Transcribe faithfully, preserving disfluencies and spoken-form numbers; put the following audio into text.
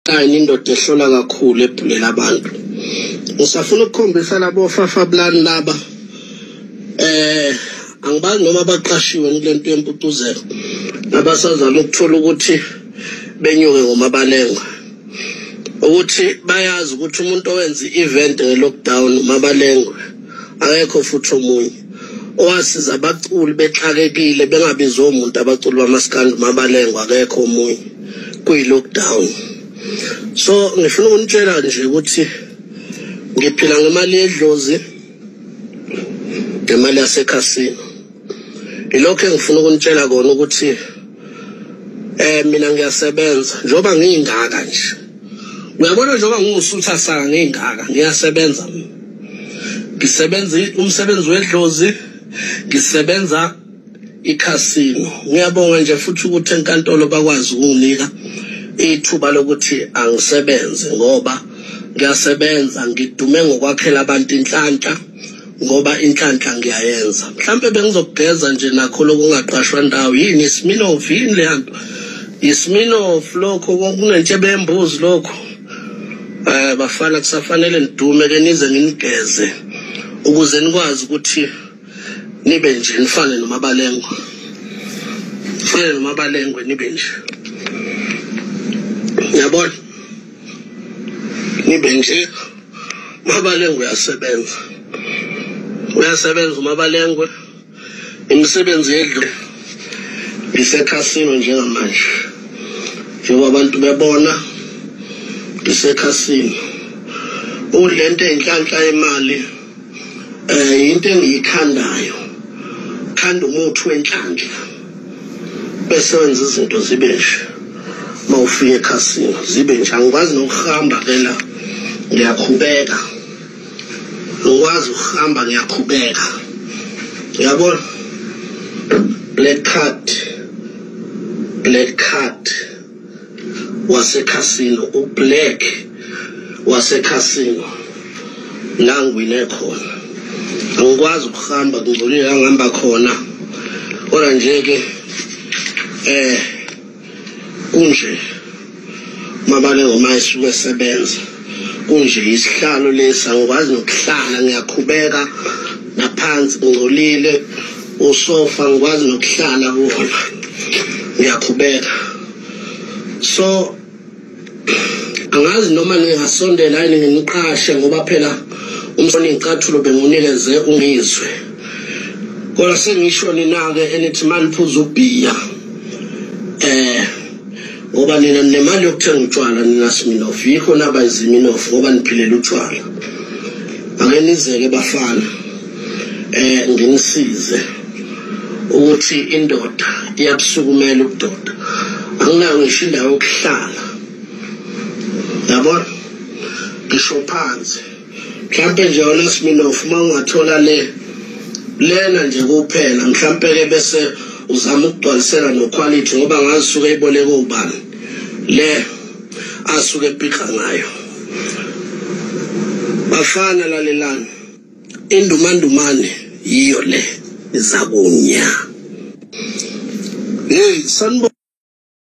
kanye indoda ehlola kakhulu ebhulela abantu. Ngisafuna ukukhombisa labo fafablani laba eh angibazi noma baqashiwe kulento yemputuzelo abasazama ukuthola ukuthi benyuke ngomabalengwe ukuthi bayazi ukuthi umuntu owenza i-event nge-lockdown umabalengwe akekho futhi omunye owasiza abaculi bexakekile bengabizwa umuntu abaculi bamaskandi umabalengwe akekho omunye kuyi-lockdown. So ngifuna ukunitshela nje ukuthi ngiphila ngemali yedlozi ngemali yasekhasini. Ilokho engifuna ukunitshela kona ukuthi eh mina ngiyasebenza njoba ngingaka nje. Uyabona njoba ngusutha saka ngingaka ngiyasebenza. Ngisebenza umsebenzi wedlozi, ngisebenza ikhasino. Ngiyabonga nje futhi ukuthi enkantolo bakwazi ukunginika ithuba lokuthi angisebenze ngoba ngiyasebenza ngidume ngokwakhela abantu inhlanhla ngoba inhlanhla ngiyayenza. Mhlambe bengizokugeza nje nakho lokungaqashwa ndawo yini Sminorf yini le yanto. Isminorf lokho kunentshebe embuzi lokho. Eh bafana kusafanele nidume ke nize nginigeze ukuze nikwazi ukuthi nibe nje nifane nomabalengwe. Fane nomabalengwe nibe nje. Yabona nibe nje umabalengwe uyasebenza. Uyasebenza umabalengwe imisebenzi yedlu isekhasino njengamanje. Njengoba abantu bebona isekhasino ulento enhlanhla yemali eh into engiyikhandayo khanda umuthi wenhlanhla bese wenza izinto zibe nje mawufika ekhasino zibe nje angikwazi nokuhamba phela ngiyaqhubeka ngikwazi ukuhamba ngiyaqhubeka yabona black card black card wasekhasino ublack wasekhasino la ngwine khona angikwazi ukuhamba ngidlulile ngihamba khona kodwa nje ke eh kunje mabalengwe mayisuke sebenza kunje isihlalo lesi angikwazi nokuhlala ngiyaqhubeka naphansi ngcolile usofa ngikwazi nokuhlala kuona ngiyaqhubeka. So angazi noma ngingasondela yini nginiqashe ngoba phela umsoni incathulo bengunikeze ungizwe kodwa sengisho ninake enithi maniphuza ubhiya eh ngoba nina nemali yokuthenga utshwala nina Sminorf yikho naba Sminorf ngoba niphilela utshwala ake nizeke bafana eh nginisize ukuthi indoda iyabusukumela ubudoda anginayo ngisho indawo yokuhlala yabona ngisho phansi mhlambe nje wona Sminorf uma ungathola le lena nje kuphela mhlambe ke bese uzama ukugcwalisela no quality ngoba ngasuka iboleke ubani le asuke ephika ngayo bafana lalelana indumandumane yiyo le izakunya hey sanbo